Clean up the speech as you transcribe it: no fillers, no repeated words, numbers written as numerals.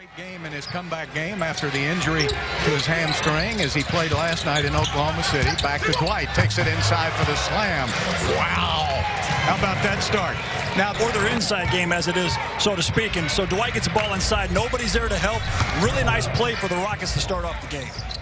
Great game in his comeback game after the injury to his hamstring as he played last night in Oklahoma City. Back to Dwight. Takes it inside for the slam. Wow. How about that start? Now, or their inside game as it is, so to speak. And so Dwight gets the ball inside. Nobody's there to help. Really nice play for the Rockets to start off the game.